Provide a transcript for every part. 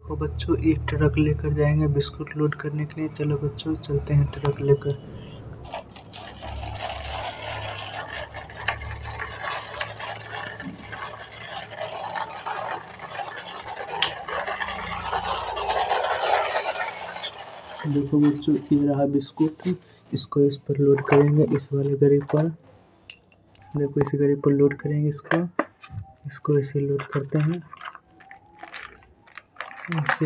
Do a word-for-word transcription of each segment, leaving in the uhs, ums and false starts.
देखो बच्चों, एक ट्रक लेकर जाएंगे बिस्कुट लोड करने के लिए। चलो बच्चों चलते हैं ट्रक लेकर। देखो बच्चों, ये रहा बिस्कुट। इसको इस पर लोड करेंगे, इस वाले गाड़ी पर। देखो इस गाड़ी पर लोड करेंगे इसको। इसको ऐसे लोड करते हैं, ऐसे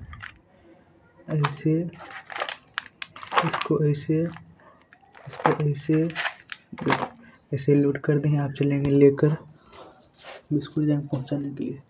ऐसे इसको ऐसे इसको ऐसे ऐसे लोड कर दें। आप चलेंगे लेकर बिस्कुट जहाँ पहुँचाने के लिए।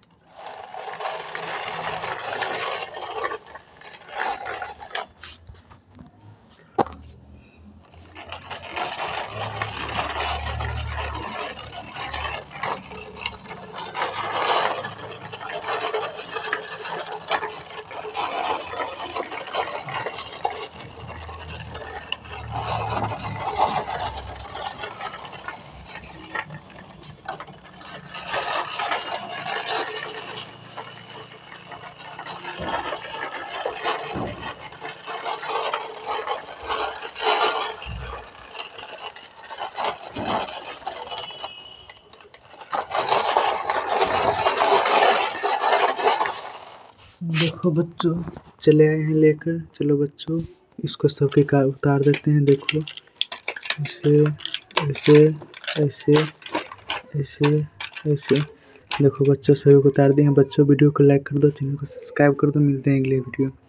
देखो बच्चों, चले आए हैं लेकर। चलो बच्चों, इसको सबके कार उतार देते हैं। देखो ऐसे ऐसे ऐसे ऐसे ऐसे। देखो बच्चों, सभी को उतार दिए हैं। बच्चों वीडियो को लाइक कर दो, चैनल को सब्सक्राइब कर दो। मिलते हैं अगले वीडियो।